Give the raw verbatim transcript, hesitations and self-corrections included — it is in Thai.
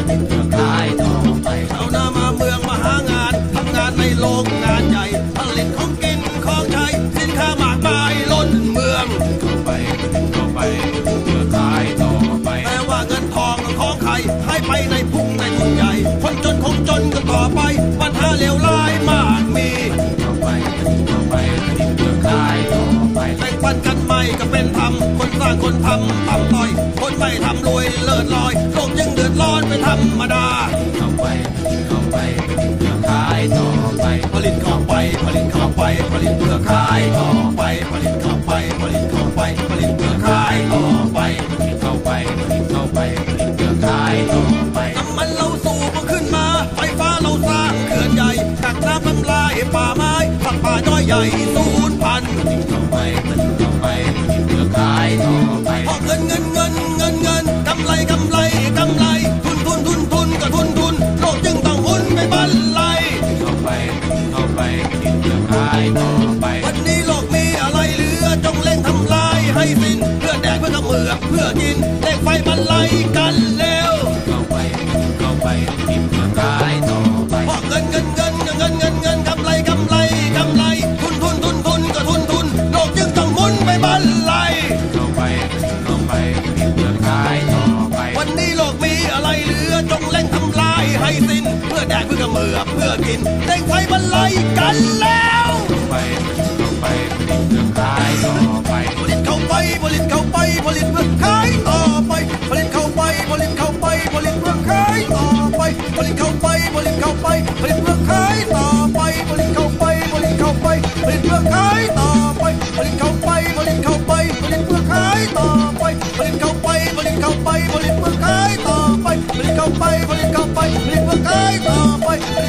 เพื่อขายต่อไปชาวนามาเมืองมาหางานทำงานในโรงงานใหญ่ผลิตของกินของใช้สินค้ามากมายล้นเมืองเข้าไปเข้าไปเพื่อขายต่อไปแต่ว่าเงินทองของใครให้ไปในพุ่งในทุ่งใหญ่คนจนคงจนกันต่อไปปัญหาเลวร้ายมากมีเข้าไปเข้าไปเพื่อขายต่อไปแบ่งปันกันไม่ก็เป็นธรรมคนสร้างคนทำทำต่อยคนไม่ทำรวยเลิศลอยโลกยังเดือดร้อนเป็นธรรมดาเข้าไปเข้าไปเพื่อขายต่อไปผลิตเข้าไปผลิตเข้าไปผลิตเพื่อขายต่อไปผลิตเข้าไปผลิตเข้าไปผลิตเพื่อขายต่อไปผลิตเข้าไปผลิตเข้าไปผลิตเพื่อขายต่อไปน้ำมันเราสูบขึ้นมาไฟฟ้าเราสร้างเขื่อนใหญ่กักน้ำทำลายป่าไม้ฝักป่าย่อยใหญ่สูญพันธุ์ผลิตเข้าไปผลิตเข้าไปผลิตเพื่อขายต่อไปเพราะเงินเงินเงินเงินเงินกำไรกำไรกำไรทุนทุนทุนทุนกับทุนทุนโลกจึงต้องหมุนไปบรรลัยเข้าไปเข้าไปผลิตเพื่อขายต่อไปวันนี้โลกมีอะไรเหลือจงเร่งทำลายให้สิ้นเพื่อแดกเพื่อกระเมือกเพื่อกินเร่งไฟบรรลัยกันเร็วเข้าไปเข้าไปผลิตเพื่อขายต่อไปเพราะเงินเงินเงินเงินเงินเงินเงินกำไรกำไรกำไรทุนทุนทุนทุนกับทุนทุนโลกจึงต้องหมุนไปบรรลัยเข้าไปเข้าไปผลิตเพื่อขายต่อไปวันนี้โลกมีอะไรเหลือจงเร่งทำลายให้สิ้นเพื่อแดกเพื่อกระเมือกเพื่อกินเร่งไฟบรรลัยกันแล้วเข้าไปเข้าไปผลิตเพื่อขายต่อไปผลิตเข้าไปผลิตเข้าไปผลิตเพื่อขายต่อไปผลิตเข้าไปผลิตเข้าไปผลิตเพื่อขายต่อไปผลิตเข้าไปผลิตเข้าไปผลิตเพื่อขายต่อไปผลิตเข้าไปผลิตเข้าไปผลิตเพื่อขายต่อไปผลิตเข้าไปผลิตเข้าไปผลิตเพื่อขายต่อไปผลิตเข้าไปผลิตเข้าไปผลิตเพื่อขายต่อไปผลิตเข้าไปผลิตเข้าไปผลิตเพื่อขายต่อไป